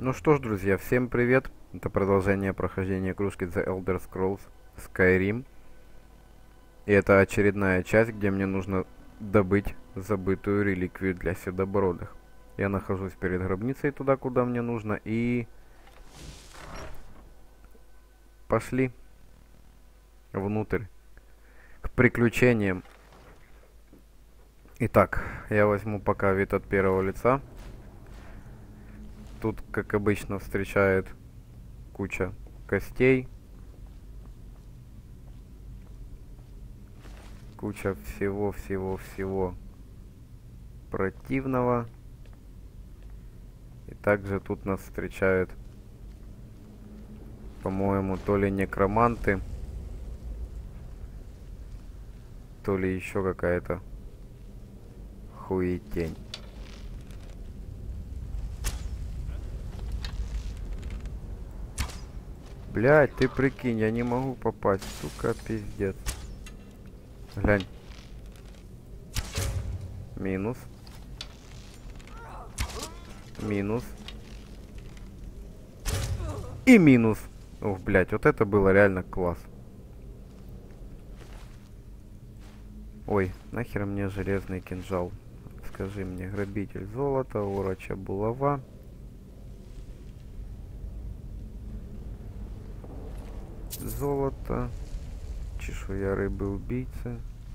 Ну что ж, друзья, всем привет! Это продолжение прохождения игрушки The Elder Scrolls Skyrim. И это очередная часть, где мне нужно добыть забытую реликвию для седобородых. Я нахожусь перед гробницей туда, куда мне нужно, и пошли внутрь, к приключениям. Итак, я возьму пока вид от первого лица. Тут, как обычно, встречает куча костей. Куча всего-всего-всего противного. И также тут нас встречают, по-моему, то ли некроманты, то ли еще какая-то хуетень. Блядь, ты прикинь, я не могу попасть, сука, пиздец. Глянь. Минус. Минус. И минус. Ух, блядь, вот это было реально класс. Ой, нахер мне железный кинжал? Скажи мне, грабитель золота, ороча булава. Золото. Чешуя рыбы-убийцы.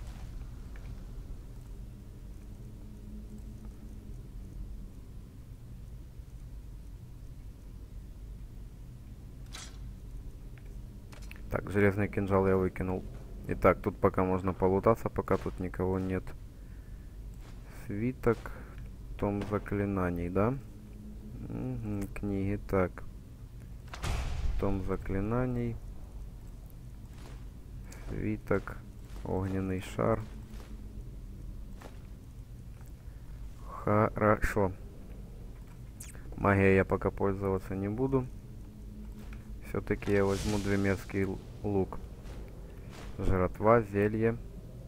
Так, железный кинжал я выкинул. Итак, тут пока можно полутаться, пока тут никого нет. Свиток. Том заклинаний, да? Угу, книги. Так. Том заклинаний. Свиток. Огненный шар. Хорошо. Магией я пока пользоваться не буду. Все-таки я возьму двемерский лук. Жратва, зелье.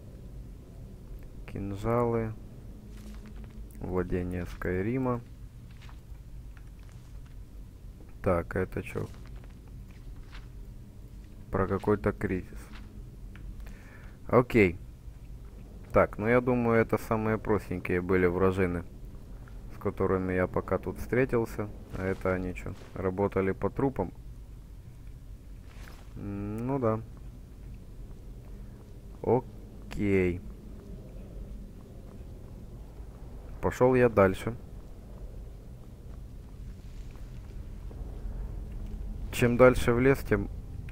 Кинжалы. Владение Скайрима. Так, а это что? Про какой-то кризис. Окей. Так, ну я думаю, это самые простенькие были вражины, с которыми я пока тут встретился. А это они что, работали по трупам? Ну да. Окей. Пошел я дальше. Чем дальше в лес, тем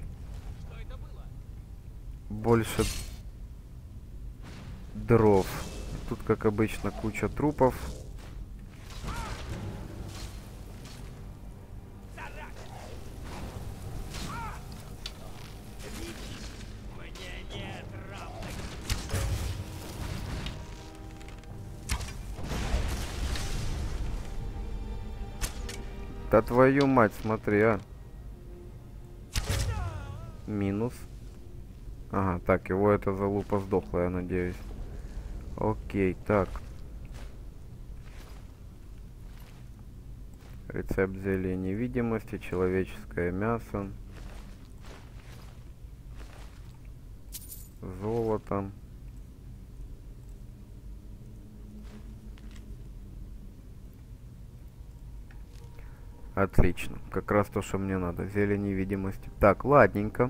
больше дров. Тут, как обычно, куча трупов. Да твою мать, смотри, а. Минус. Ага, так, его эта залупа сдохла, я надеюсь. Окей, так. Рецепт зелья невидимости, человеческое мясо. Золото. Отлично. Как раз то, что мне надо. Зелье невидимости. Так, ладненько.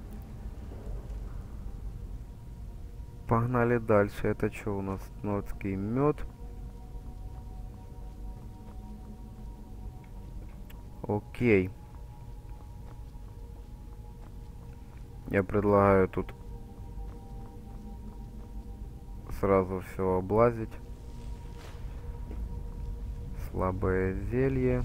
Погнали дальше. Это что у нас? Нордский мед. Окей. Я предлагаю тут сразу все облазить. Слабое зелье.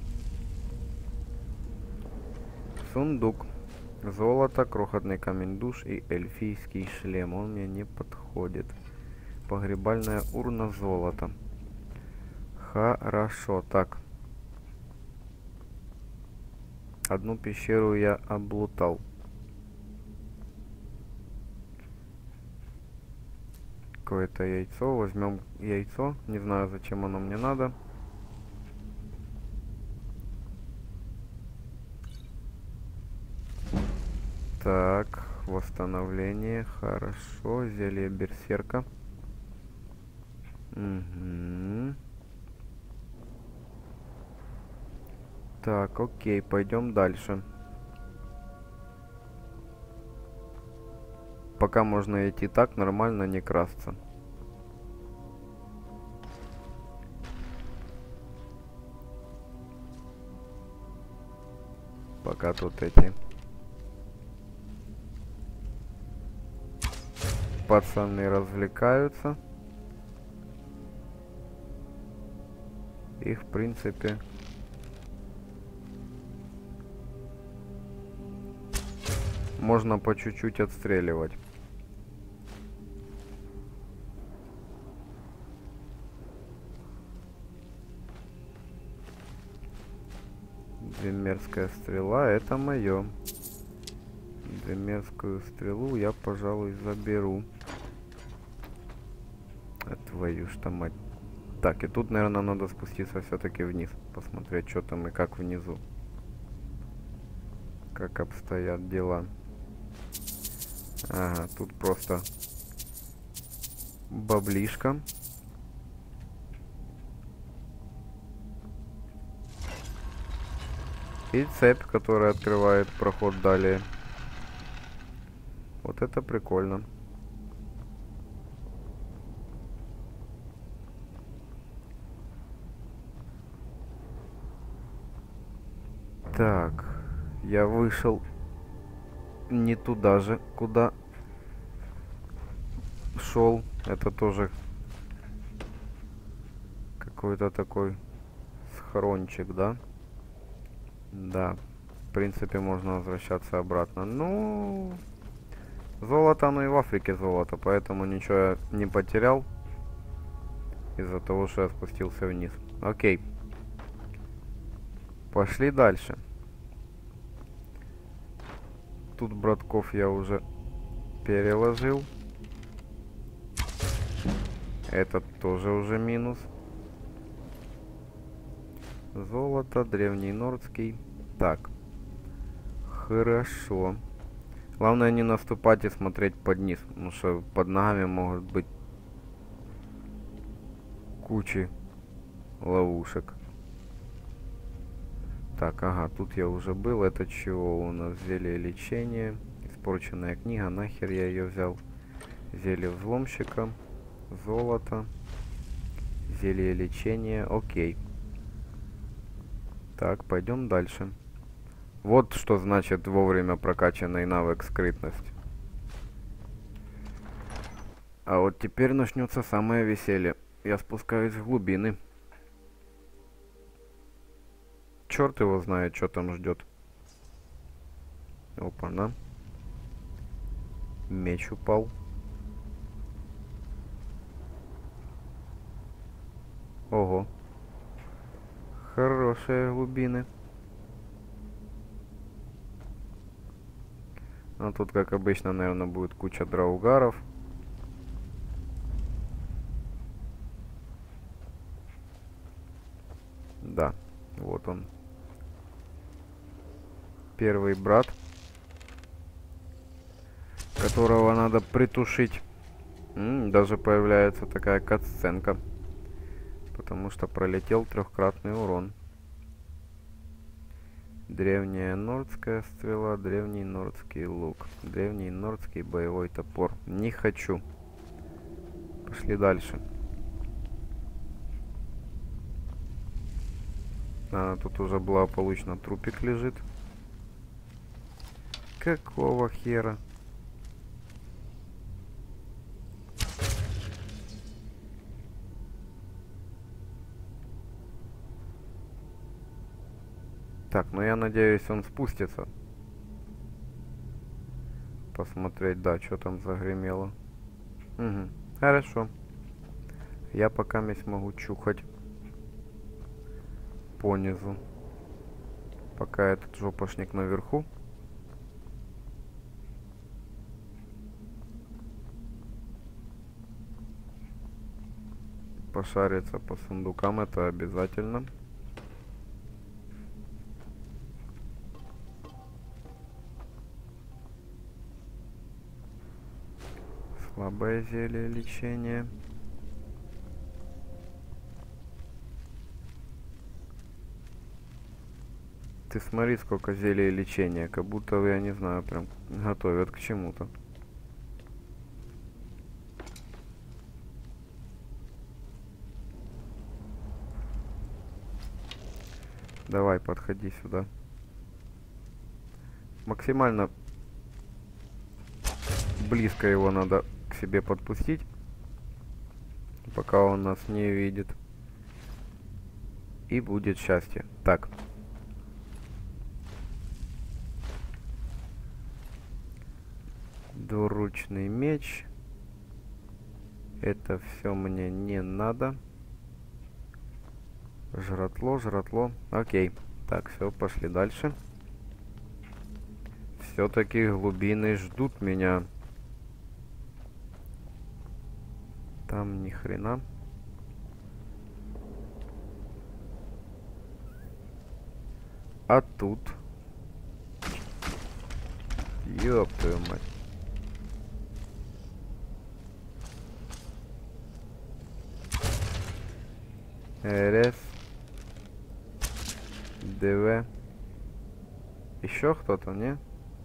Сундук. Золото, крохотный камень душ и эльфийский шлем. Он мне не подходит. Погребальная урна золота. Хорошо. Так. Одну пещеру я облутал. Какое-то яйцо. Возьмем яйцо. Не знаю, зачем оно мне надо. Так, восстановление, хорошо, зелье берсерка. Угу. Так, окей, пойдем дальше. Пока можно идти так, нормально, не красться. Пока тут эти пацаны развлекаются. Их, в принципе, можно по чуть-чуть отстреливать. Двемерская стрела, это мое. Двемерскую стрелу я, пожалуй, заберу. Твою ж мать. Так, и тут, наверное, надо спуститься все-таки вниз. Посмотреть, что там и как внизу. Как обстоят дела. Ага, тут просто баблишка. И цепь, которая открывает проход далее. Вот это прикольно. Так, я вышел не туда же, куда шел. Это тоже какой-то такой схрончик, да? Да, в принципе, можно возвращаться обратно. Ну, золото, оно и в Африке золото, поэтому ничего я не потерял из-за того, что я спустился вниз. Окей. Пошли дальше. Тут братков я уже переложил. Этот тоже уже минус. Золото, древний нордский. Так. Хорошо. Главное не наступать и смотреть под низ, потому что под ногами могут быть кучи ловушек. Так, ага, тут я уже был. Это чего у нас? Зелье лечения. Испорченная книга. Нахер я ее взял? Зелье взломщика. Золото. Зелье лечения. Окей. Так, пойдем дальше. Вот что значит вовремя прокачанный навык скрытность. А вот теперь начнется самое веселье. Я спускаюсь в глубины. Черт его знает, что там ждет. Опа-на. Меч упал. Ого. Хорошие глубины. А тут, как обычно, наверное, будет куча драугаров. Да, вот он. Первый брат, которого надо притушить. Даже появляется такая катсценка. Потому что пролетел трехкратный урон. Древняя нордская стрела, древний нордский лук, древний нордский боевой топор. Не хочу. Пошли дальше. Тут уже благополучно трупик лежит. Какого хера? Так, ну я надеюсь, он спустится. Посмотреть, да, что там загремело. Угу, хорошо. Я пока могу чухать понизу. Пока этот жопошник наверху. Пошариться по сундукам, это обязательно. Слабое зелье лечения. Ты смотри, сколько зелий лечения. Как будто, я не знаю, прям готовят к чему-то. Давай, подходи сюда. Максимально близко его надо к себе подпустить, пока он нас не видит. И будет счастье. Так. Двуручный меч. Это все мне не надо. Жратло, жратло. Окей. Так, все, пошли дальше. Все-таки глубины ждут меня. Там ни хрена. А тут... Ёб твою мать. РС. ДВ. Еще кто-то, не?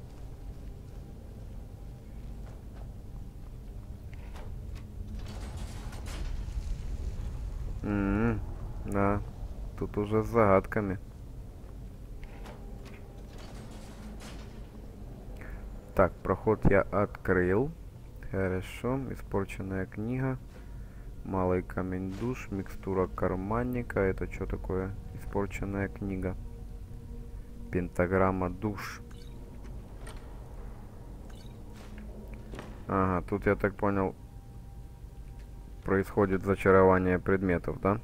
Да. Тут уже с загадками. Так, проход я открыл. Хорошо. Испорченная книга. Малый камень душ. Микстура карманника. Это что такое? Испорченная книга. Пентаграмма душ. Ага, тут, я так понял, происходит зачарование предметов, да?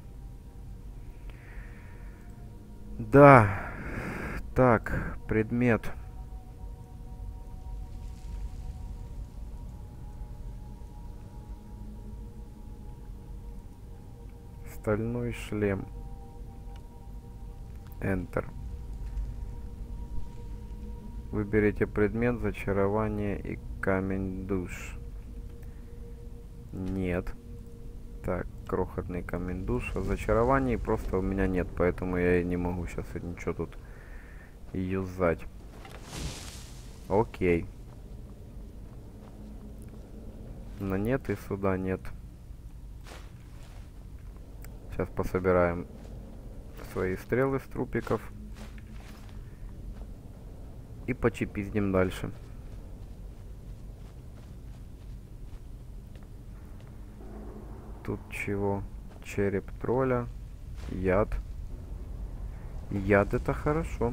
Да. Так, предмет. Стальной шлем. Enter. Выберите предмет, зачарование и камень душ. Нет. Так, крохотный камень душ. А зачарований просто у меня нет, поэтому я и не могу сейчас ничего тут юзать. Окей. Но нет, и сюда нет. Сейчас пособираем свои стрелы с трупиков. И почепиздим дальше. Тут чего? Череп тролля. Яд. Яд это хорошо.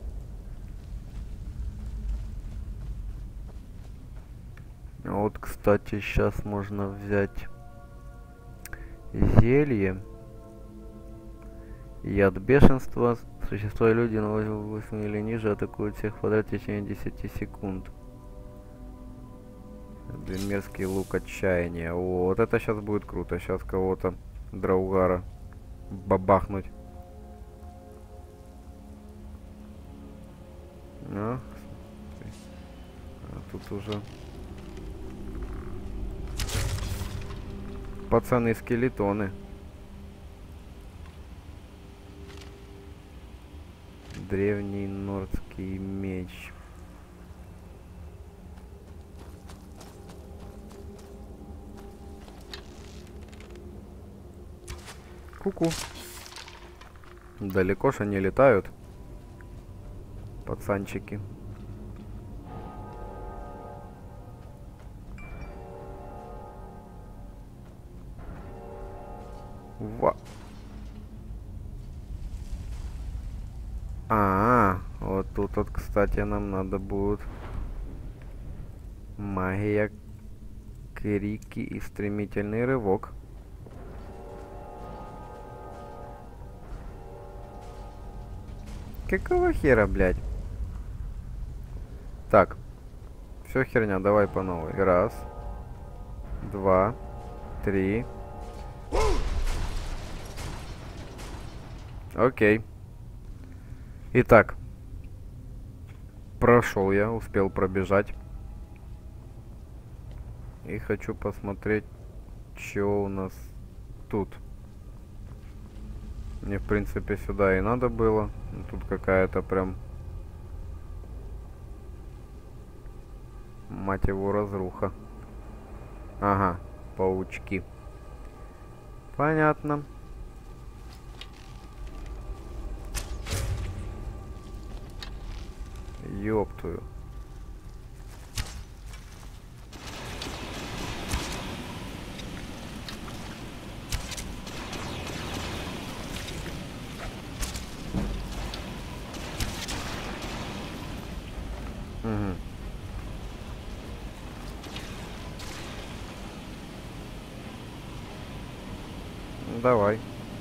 Вот, кстати, сейчас можно взять зелье. Яд бешенства. Существа и люди на 8 или ниже атакуют всех подряд в течение 10 секунд. Мерзкий лук отчаяния. О, вот это сейчас будет круто. Сейчас кого-то драугара бабахнуть. А тут уже пацаны скелетоны. Древний нордский меч. Ку-ку. Далеко ж они летают, пацанчики. Ва. Вот тут вот, кстати, нам надо будет магия, крики и стремительный рывок. Какого хера, блядь? Так. Все херня, давай по новой. Раз. Два. Три. Окей. Итак. Прошел я, успел пробежать. И хочу посмотреть, что у нас тут. Мне, в принципе, сюда и надо было. Но тут какая-то прям, мать его, разруха. Ага, паучки. Понятно. Ёптую. Угу. Давай.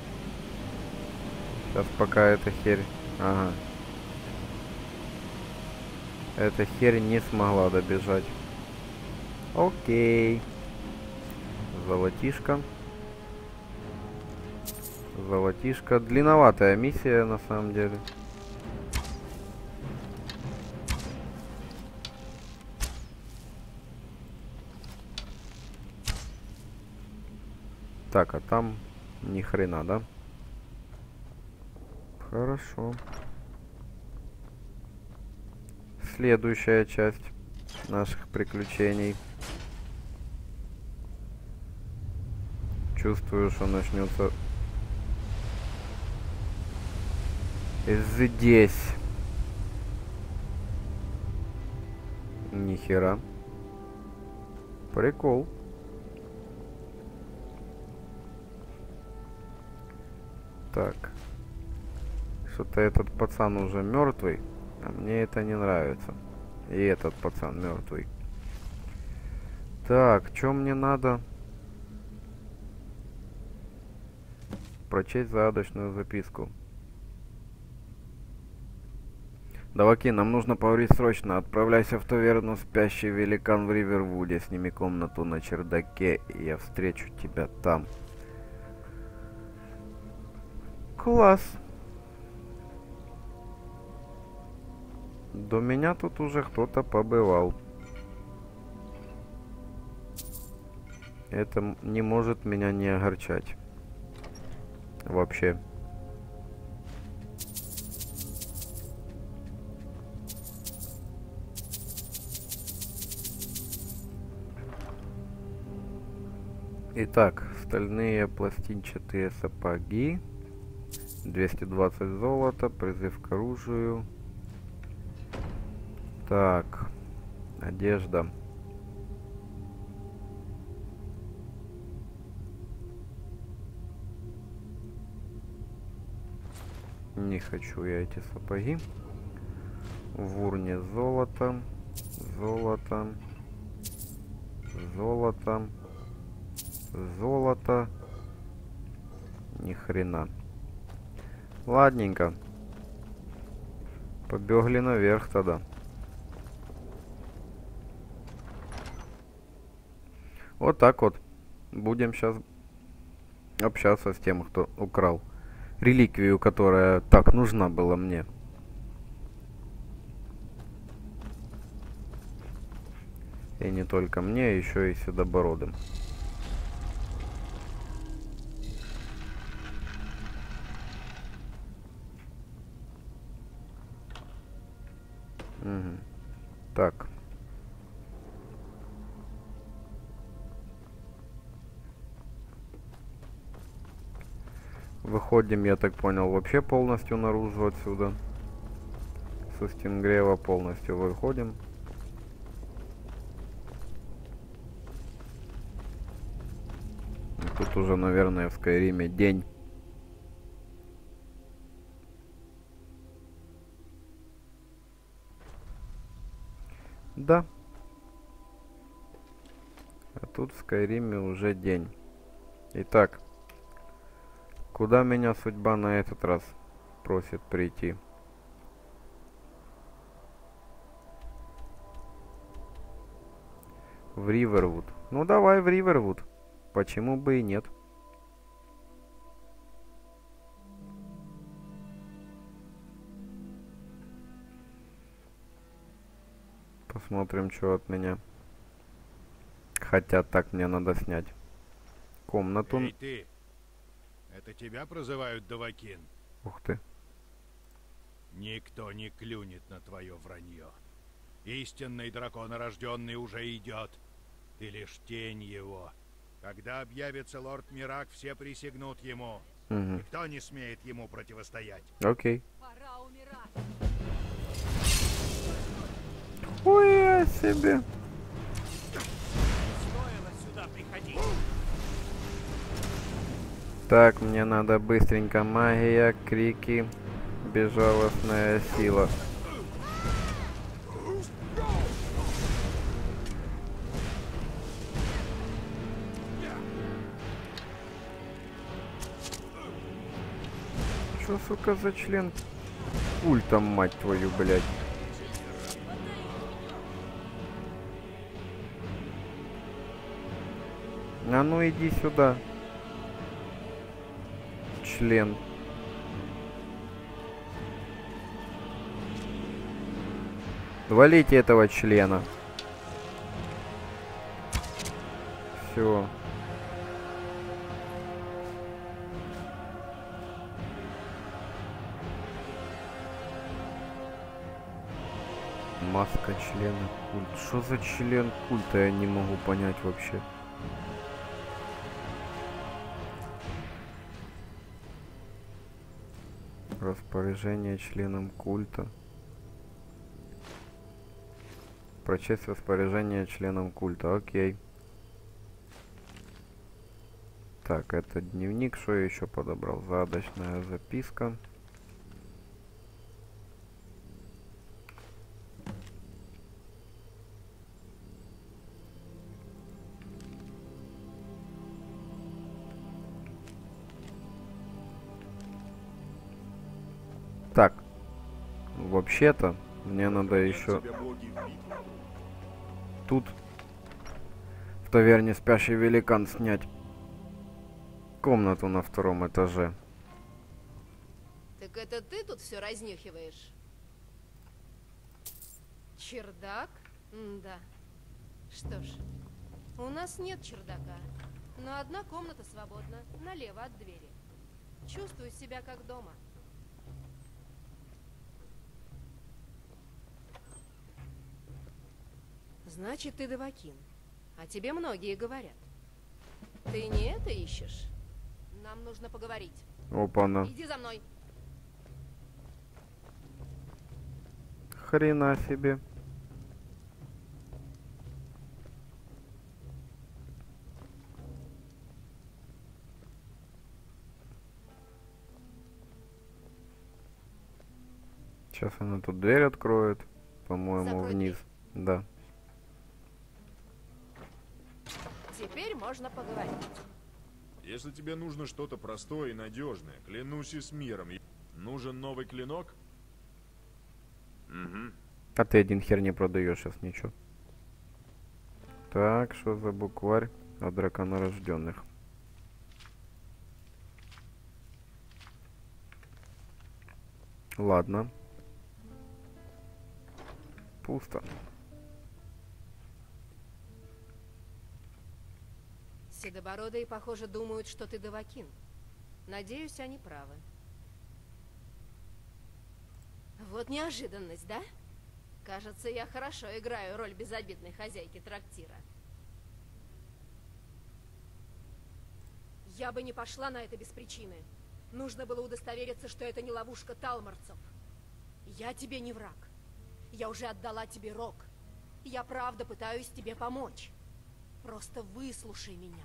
Сейчас пока эта херь... Ага. Эта херь не смогла добежать. Окей. Золотишко. Золотишко. Длинноватая миссия, на самом деле. Так, а там ни хрена, да? Хорошо. Следующая часть наших приключений. Чувствую, что начнется здесь. Нихера. Прикол. Так. Что-то этот пацан уже мертвый, а мне это не нравится. И этот пацан мертвый. Так, что мне надо? Прочесть загадочную записку. Даваки, нам нужно поговорить срочно. Отправляйся в таверну «Спящий великан» в Ривервуде. Сними комнату на чердаке, и я встречу тебя там. Класс. До меня тут уже кто-то побывал. Это не может меня не огорчать. Вообще. Итак, стальные пластинчатые сапоги. 220 золота, призыв к оружию. Так, одежда. Не хочу я эти сапоги. В урне золото, золото, золото, золото. Ни хрена. Ладненько. Побегли наверх тогда. Вот так вот. Будем сейчас общаться с тем, кто украл реликвию, которая так нужна была мне. И не только мне, еще и седобородым. Угу. Так. Выходим, я так понял, вообще полностью наружу отсюда. Со Стингрева полностью выходим. Тут уже, наверное, в Скайриме день. Да. А тут в Скайриме уже день. Итак. Куда меня судьба на этот раз просит прийти? В Ривервуд. Ну давай в Ривервуд. Почему бы и нет? Посмотрим, что от меня Хотя так мне надо снять комнату. Эй, ты! Это тебя прозывают Давакин? Ух ты. Никто не клюнет на твое вранье. Истинный драконорожденный уже идет. Ты лишь тень его. Когда объявится лорд Мирак, все присягнут ему. Угу. Никто не смеет ему противостоять. Окей. Пора умирать. Ой, себе. Стоило сюда приходить. Так, мне надо быстренько магия, крики, безжалостная сила. Что, сука, за член? Ультом, мать твою, блядь. А ну иди сюда. Член. Валите этого члена. Все. Маска члена культ. Что за член культа? Я не могу понять вообще. Распоряжение членам культа. Прочесть распоряжение членам культа. Окей. Так, это дневник. Что я еще подобрал? Загадочная записка. Так, вообще-то мне надо еще тут в таверне Спящий Великан снять комнату на 2-м этаже. Так это ты тут все разнюхиваешь? Чердак? Да. Что ж, у нас нет чердака, но одна комната свободна, налево от двери. Чувствую себя как дома. Значит, ты Давакин. А тебе многие говорят. Ты не это ищешь? Нам нужно поговорить. Опа-на. Иди за мной. Хрена себе. Сейчас она тут дверь откроет, по-моему, Закрой вниз. Да. Теперь можно поговорить. Если тебе нужно что-то простое и надежное, клянусь и с миром. Нужен новый клинок? Угу. А ты один хер не продаешь сейчас ничего. Так, что за букварь от драконорожденных? Ладно. Пусто. Седобородые, похоже, думают, что ты Давакин. Надеюсь, они правы. Вот неожиданность, да? Кажется, я хорошо играю роль безобидной хозяйки трактира. Я бы не пошла на это без причины. Нужно было удостовериться, что это не ловушка талмарцев. Я тебе не враг. Я уже отдала тебе рог. Я правда пытаюсь тебе помочь. Просто выслушай меня.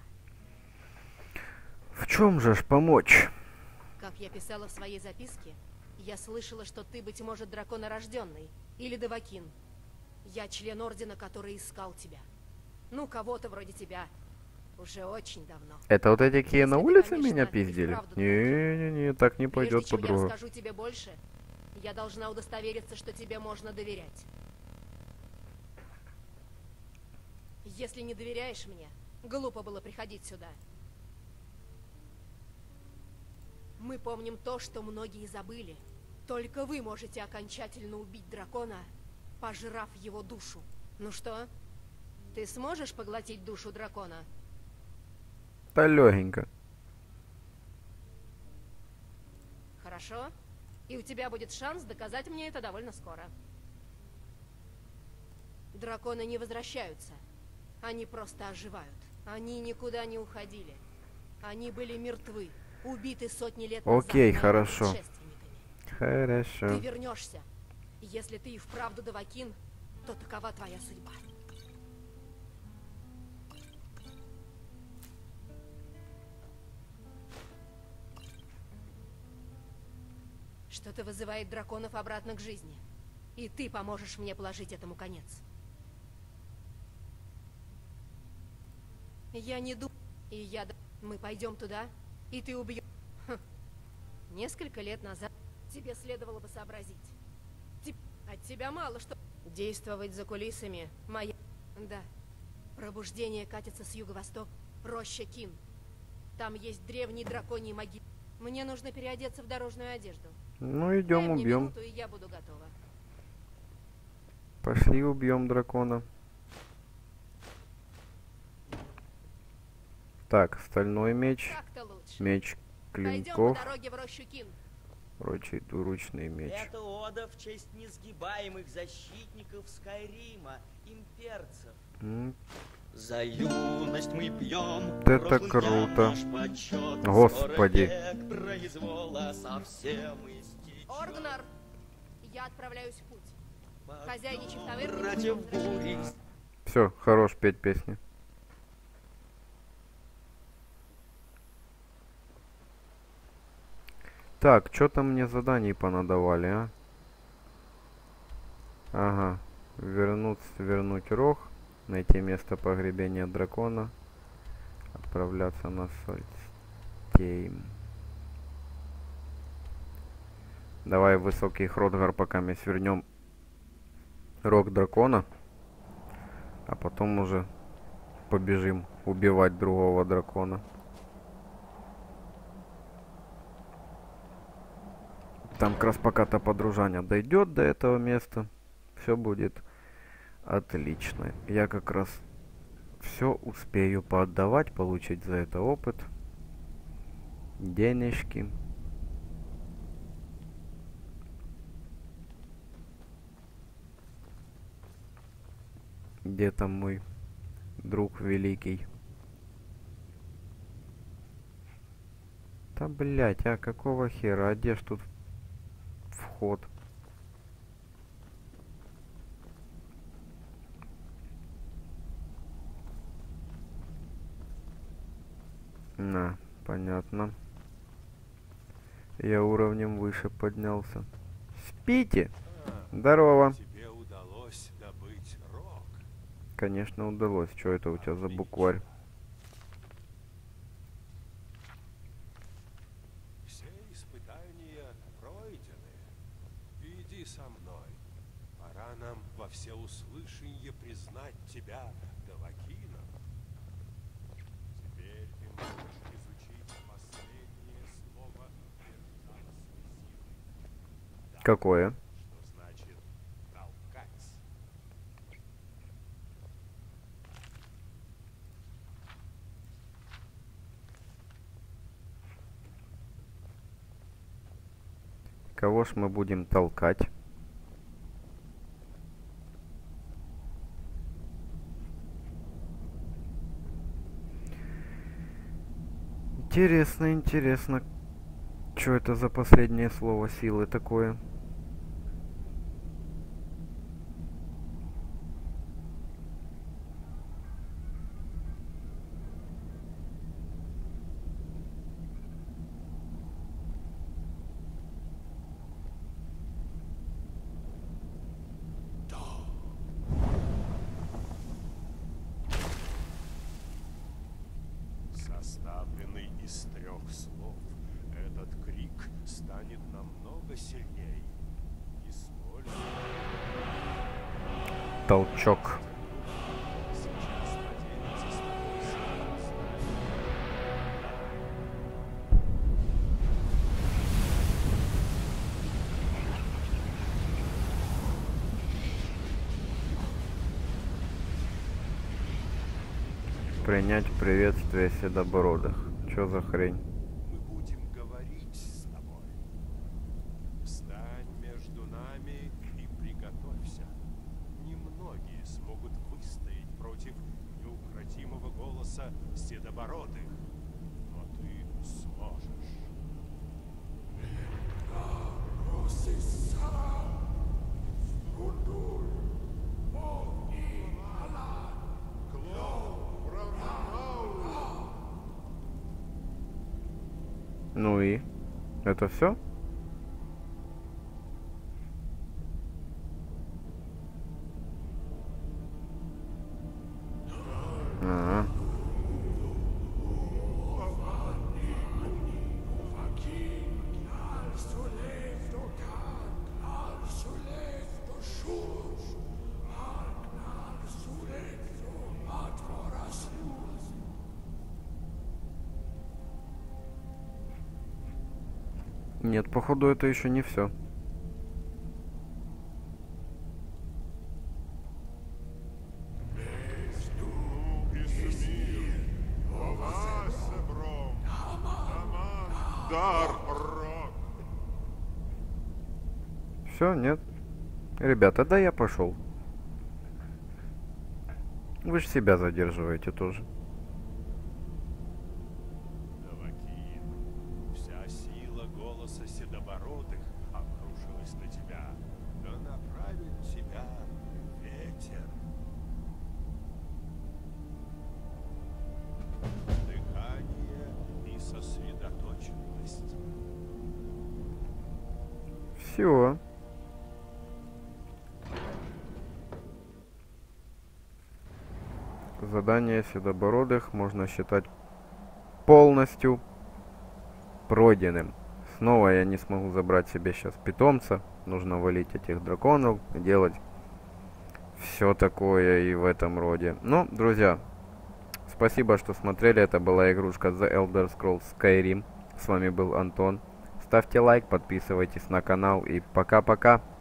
В чем же ж помочь? Как я писала в своей записке, я слышала, что ты, быть может, драконорожденный. Или Давакин. Я член ордена, который искал тебя. Ну, кого-то вроде тебя. Уже очень давно. Это вот эти какие на Если ты, улице конечно, меня и пиздили? вправду Не-не-не, так не Прежде пойдет, чем я подруга. расскажу тебе больше, я должна удостовериться, что тебе можно доверять. Если не доверяешь мне, глупо было приходить сюда. Мы помним то, что многие забыли. Только вы можете окончательно убить дракона, пожрав его душу. Ну что, Ты сможешь поглотить душу дракона? Да легенько. Хорошо. И у тебя будет шанс доказать мне это довольно скоро. Драконы не возвращаются. Они просто оживают. Они никуда не уходили. Они были мертвы, убиты сотни лет назад. Окей, моими хорошо. предшественниками. Хорошо. Ты вернешься. Если ты и вправду Довакин, то такова твоя судьба. Что-то вызывает драконов обратно к жизни. И ты поможешь мне положить этому конец. Я не думаю. И я... Мы пойдем туда, и ты убьешь... Несколько лет назад тебе следовало бы сообразить. От тебя мало что... Действовать за кулисами, моя... Да. Пробуждение катится с юго-востока. Роща Кин. Там есть древний драконий могил. Мне нужно переодеться в дорожную одежду. Ну, Дай идем, мне убьем. минуту, и я буду готова. Пошли убьем дракона. Так, стальной меч. Так-то лучше. Меч Пойдем по клинков. дороге в Рощу Кин. Прочий двуручный меч. Это ода в честь несгибаемых защитников Скайрима, имперцев. За юность мы пьем. Это прошлый круто. наш почет. Господи. Скоро век произвола совсем истечет. Оргнар, я отправляюсь в путь. Хозяйничек таверны Братьев не будет бури. возвращения. Все, хорош петь песни. Так, что там мне заданий понадавали, а? Ага. Вернуть рог. Найти место погребения дракона. Отправляться на Сольстейм. Давай в высокий Хродгар, пока мы свернем рог дракона. А потом уже побежим убивать другого дракона. Там как раз пока-то подружаня дойдет до этого места, все будет отлично. Я как раз все успею поотдавать, получить за это опыт, денежки. Где там мой друг великий? Да блять, а какого хера? А где ж тут вход? На, понятно. Я уровнем выше поднялся. Спите! Здорово! Тебе удалось добыть рог. Конечно, удалось. Что это у тебя за букварь? Все испытания пройдены. Иди со мной. Пора нам во всеуслышание признать тебя Довакином. Теперь ты можешь изучить последнее слово герцогской силы. Какое? Что значит толкать. Кого ж мы будем толкать? Интересно, интересно. Что это за последнее слово силы такое? Составленный из 3 слов, этот крик станет намного сильней. Используй. Толчок. Сейчас поделится с тобой сила. Принять приветствие седобородых. Чё за хрень? Мы будем говорить с тобой. Встань между нами и приготовься. Немногие смогут выстоять против неукротимого голоса седобородых, но ты сможешь. Ну и? Это все? Ага. Нет, походу это еще не все. Все, нет. Ребята, да я пошел. Вы же себя задерживаете тоже. Навакин, вся сила голоса седобородых обрушилась на тебя. Да направит тебя ветер. Дыхание и сосредоточенность. Все. Задание седобородых можно считать полностью пройденным. Снова я не смогу забрать себе сейчас питомца. Нужно валить этих драконов, делать все такое и в этом роде. Ну, друзья, спасибо, что смотрели. Это была игрушка The Elder Scrolls Skyrim. С вами был Антон. Ставьте лайк, подписывайтесь на канал и пока-пока.